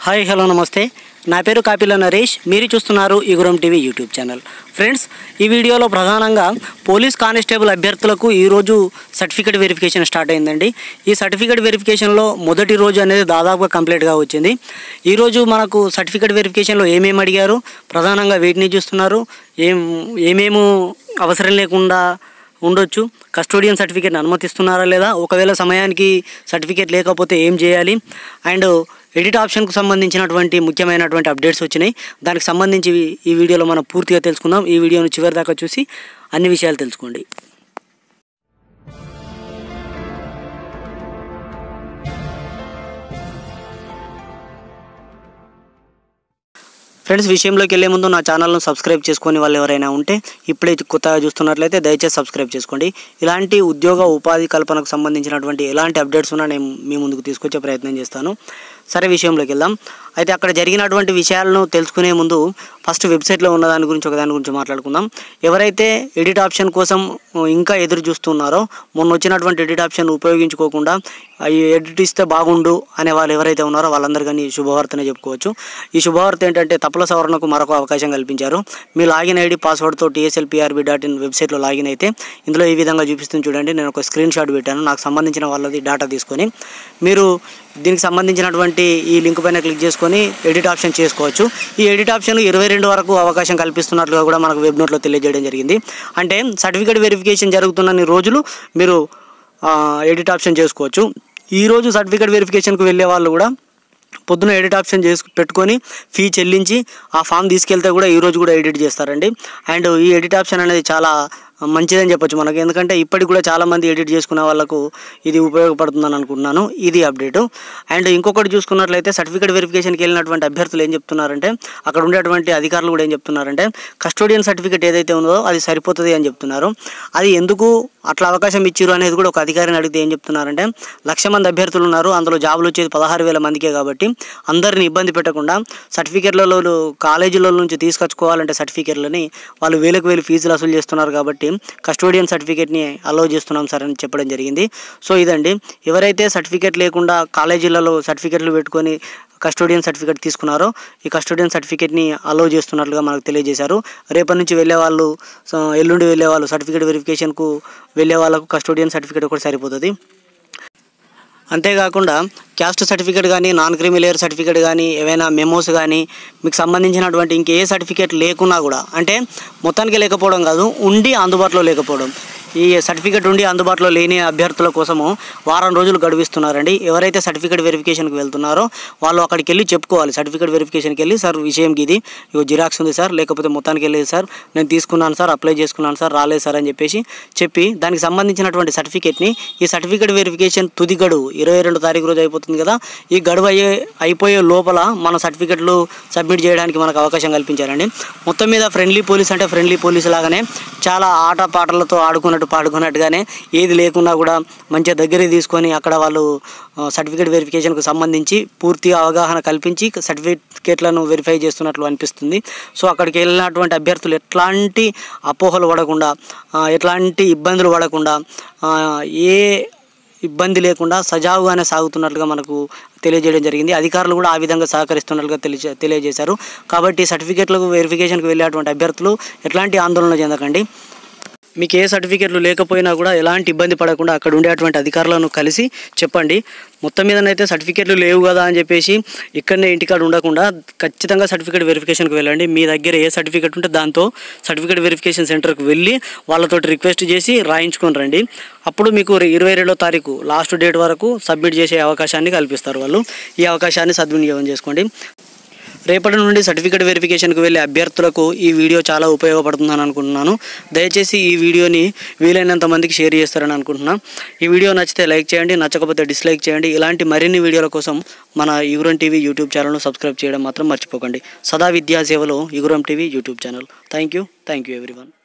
hi hello నమస్తే నా పేరు కాపిల నరేష్ మీరు చూస్తున్నారు Iguram TV YouTube channel friends ఈ వీడియోలో ప్రధానంగా పోలీస్ కానిస్టేబుల్ అభ్యర్థులకు ఈ రోజు సర్టిఫికేట్ వెరిఫికేషన్ స్టార్ట్ అయిందండి ఈ సర్టిఫికేట్ వెరిఫికేషన్లో మొదటి రోజు అనేది దాదాపుగా కంప్లీట్గా వచ్చింది ఈ రోజు మనకు సర్టిఫికేట్ వెరిఫికేషన్లో ఏమేమి అడిగారు ప్రధానంగా వీటిని చూస్తున్నారు ఏమేమో అవసరం లేకుండా ఉండొచ్చు కస్టోడియన్ సర్టిఫికేట్ని అనుమతిస్తున్నారా లేదా ఒకవేళ సమయానికి సర్టిఫికేట్ లేకపోతే ఏం చేయాలి అండ్ ఎడిట్ ఆప్షన్కు సంబంధించినటువంటి ముఖ్యమైనటువంటి అప్డేట్స్ వచ్చినాయి దానికి సంబంధించి ఈ వీడియోలో మనం పూర్తిగా తెలుసుకుందాం ఈ వీడియోను చివరి దాకా చూసి అన్ని విషయాలు తెలుసుకోండి ఫ్రెండ్స్ విషయంలోకి వెళ్ళే ముందు నా ఛానల్ను సబ్స్క్రైబ్ చేసుకొని వాళ్ళు ఎవరైనా ఉంటే ఇప్పుడే కొత్తగా చూస్తున్నట్లయితే దయచేసి సబ్స్క్రైబ్ చేసుకోండి ఇలాంటి ఉద్యోగ ఉపాధి కల్పనకు సంబంధించినటువంటి ఎలాంటి అప్డేట్స్ ఉన్నా నేను మీ ముందుకు తీసుకొచ్చే ప్రయత్నం చేస్తాను సరే విషయంలోకి వెళ్దాం అయితే అక్కడ జరిగినటువంటి విషయాలను తెలుసుకునే ముందు ఫస్ట్ వెబ్సైట్లో ఉన్న దాని గురించి మాట్లాడుకుందాం ఎవరైతే ఎడిట్ ఆప్షన్ కోసం ఇంకా ఎదురు చూస్తున్నారో మొన్న వచ్చినటువంటి ఎడిట్ ఆప్షన్ ఉపయోగించుకోకుండా ఎడిట్ ఇస్తే బాగుండు అనే వాళ్ళు ఎవరైతే ఉన్నారో వాళ్ళందరికీ శుభవార్తనే చెప్పుకోవచ్చు ఈ శుభవార్త ఏంటంటే తప్పుల సవరణకు మరొక అవకాశం కల్పించారు మీ లాగిన్ ఐడి పాస్వర్డ్తో tslprb.in వెబ్సైట్లో లాగిన్ అయితే ఇందులో ఈ విధంగా చూపిస్తుంది చూడండి నేను ఒక స్క్రీన్ షాట్ పెట్టాను నాకు సంబంధించిన వాళ్ళది డేటా తీసుకొని మీరు దీనికి సంబంధించినటువంటి ఈ లింక్ పైన క్లిక్ చేసుకొని ఎడిట్ ఆప్షన్ చేసుకోవచ్చు ఈ ఎడిట్ ఆప్షన్ 22 వరకు అవకాశం కల్పిస్తున్నట్లుగా కూడా మనకు వెబ్ నోట్లో తెలియజేయడం జరిగింది అంటే సర్టిఫికేట్ వెరిఫికేషన్ జరుగుతున్న రోజులు మీరు ఎడిట్ ఆప్షన్ చేసుకోవచ్చు ఈరోజు సర్టిఫికేట్ వెరిఫికేషన్కి వెళ్ళే వాళ్ళు కూడా పొద్దున ఎడిట్ ఆప్షన్ పెట్టుకొని ఫీ చెల్లించి ఆ ఫామ్ తీసుకెళ్తే కూడా ఈరోజు కూడా ఎడిట్ చేస్తారండి అండ్ ఈ ఎడిట్ ఆప్షన్ అనేది చాలా మంచిదని చెప్పొచ్చు మనకి ఎందుకంటే ఇప్పటికి కూడా చాలామంది ఎడిట్ చేసుకునే వాళ్ళకు ఇది ఉపయోగపడుతుందని అనుకుంటున్నాను ఇది అప్డేటు అండ్ ఇంకొకటి చూసుకున్నట్లయితే సర్టిఫికేట్ వెరిఫికేషన్కి వెళ్ళినటువంటి అభ్యర్థులు ఏం చెప్తున్నారంటే అక్కడ ఉండేటువంటి అధికారులు కూడా ఏం చెప్తున్నారంటే కస్టోడియన్ సర్టిఫికేట్ ఏదైతే ఉందో అది సరిపోతుంది అని చెప్తున్నారు అది ఎందుకు అట్లా అవకాశం ఇచ్చారు అనేది కూడా ఒక అధికారిని అడిగితే ఏం చెప్తున్నారంటే 1,00,000 మంది అభ్యర్థులు ఉన్నారు అందులో జాబులు వచ్చేది 16,000 మందికే కాబట్టి అందరిని ఇబ్బంది పెట్టకుండా సర్టిఫికేట్లలో కాలేజీల నుంచి తీసుకొచ్చుకోవాలంటే సర్టిఫికేట్లని వాళ్ళు వేలకు ఫీజులు వసూలు చేస్తున్నారు కాబట్టి కస్టోడియన్ సర్టిఫికేట్ని అలౌ చేస్తున్నాం సార్ అని చెప్పడం జరిగింది సో ఇదండి ఎవరైతే సర్టిఫికేట్ లేకుండా కాలేజీలలో సర్టిఫికేట్లు పెట్టుకొని కస్టోడియన్ సర్టిఫికేట్ తీసుకున్నారో ఈ కస్టోడియన్ సర్టిఫికేట్ని అలౌ చేస్తున్నట్లుగా మనకు తెలియజేశారు రేపటి నుంచి వెళ్ళే వాళ్ళు ఎల్లుండి వెళ్ళే వాళ్ళు సర్టిఫికేట్ వెరిఫికేషన్కు వెళ్ళే వాళ్ళకు కస్టోడియన్ సర్టిఫికేట్ ఒకటి సరిపోతుంది అంతేకాకుండా క్యాస్ట్ సర్టిఫికేట్ కానీ నాన్ క్రిమి లేయర్ సర్టిఫికేట్ కానీ ఏవైనా మెమోస్ కానీ మీకు సంబంధించినటువంటి ఇంకే సర్టిఫికేట్ లేకున్నా కూడా అంటే మొత్తానికి లేకపోవడం కాదు ఉండి అందుబాటులో లేకపోవడం ఈ సర్టిఫికేట్ ఉండి అందుబాటులో లేని అభ్యర్థుల కోసము వారం రోజులు గడువిస్తున్నారండి ఎవరైతే సర్టిఫికేట్ వెరిఫికేషన్కి వెళ్తున్నారో వాళ్ళు అక్కడికి వెళ్ళి చెప్పుకోవాలి సర్టిఫికేట్ వెరిఫికేషన్కి వెళ్ళి సార్ విషయం ఇది ఇగో జిరాక్స్ ఉంది సార్ లేకపోతే మొత్తానికి వెళ్ళేది సార్ నేను తీసుకున్నాను సార్ అప్లై చేసుకున్నాను సార్ రాలేదు సార్ అని చెప్పి దానికి సంబంధించినటువంటి సర్టిఫికేట్ని ఈ సర్టిఫికేట్ వెరిఫికేషన్ తుది గడువు 22 తారీఖు రోజు అయిపోతుంది కదా ఈ గడువు అయిపోయే లోపల మన సర్టిఫికేట్లు సబ్మిట్ చేయడానికి మనకు అవకాశం కల్పించారండి మొత్తం మీద ఫ్రెండ్లీ పోలీస్ అంటే ఫ్రెండ్లీ పోలీస్ లాగానే చాలా ఆటపాటలతో పాడుకున్నట్టుగానే ఏది లేకున్నా కూడా మంచిగా దగ్గరికి తీసుకొని అక్కడ వాళ్ళు సర్టిఫికేట్ వెరిఫికేషన్కు సంబంధించి పూర్తిగా అవగాహన కల్పించి సర్టిఫికేట్లను వెరిఫై చేస్తున్నట్లు అనిపిస్తుంది సో అక్కడికి వెళ్ళినటువంటి అభ్యర్థులు ఎట్లాంటి అపోహలు పడకుండా ఎట్లాంటి ఇబ్బందులు పడకుండా ఏ ఇబ్బంది లేకుండా సజావుగానే సాగుతున్నట్లుగా మనకు తెలియజేయడం జరిగింది అధికారులు కూడా ఆ విధంగా సహకరిస్తున్నట్లుగా తెలియజేశారు కాబట్టి సర్టిఫికేట్లకు వెరిఫికేషన్కి వెళ్ళేటువంటి అభ్యర్థులు ఎట్లాంటి ఆందోళన చెందకండి మీకు ఏ సర్టిఫికేట్లు లేకపోయినా కూడా ఎలాంటి ఇబ్బంది పడకుండా అక్కడ ఉండేటువంటి అధికారులను కలిసి చెప్పండి మొత్తం మీదనైతే సర్టిఫికేట్లు లేవు కదా అని చెప్పేసి ఇక్కడనే ఇంటికాడ ఉండకుండా ఖచ్చితంగా సర్టిఫికేట్ వెరిఫికేషన్కి వెళ్ళండి మీ దగ్గర ఏ సర్టిఫికేట్ ఉంటే దాంతో సర్టిఫికేట్ వెరిఫికేషన్ సెంటర్కి వెళ్ళి వాళ్ళతో రిక్వెస్ట్ చేసి రాయించుకొని రండి అప్పుడు మీకు 22వ తారీఖు లాస్ట్ డేట్ వరకు సబ్మిట్ చేసే అవకాశాన్ని కల్పిస్తారు వాళ్ళు ఈ అవకాశాన్ని సద్వినియోగం చేసుకోండి రేపటి నుండి సర్టిఫికేట్ వెరిఫికేషన్కి వెళ్ళే అభ్యర్థులకు ఈ వీడియో చాలా ఉపయోగపడుతుందని అనుకుంటున్నాను దయచేసి ఈ వీడియోని వీలైనంత మందికి షేర్ చేస్తారని అనుకుంటున్నాను ఈ వీడియో నచ్చితే లైక్ చేయండి నచ్చకపోతే డిస్లైక్ చేయండి ఇలాంటి మరిన్ని వీడియోల కోసం మన ఇగురం టీవీ యూట్యూబ్ ఛానల్ను సబ్స్క్రైబ్ చేయడం మాత్రం మర్చిపోకండి సదా విద్యా సేవలో Iguram TV YouTube channel thank you everyone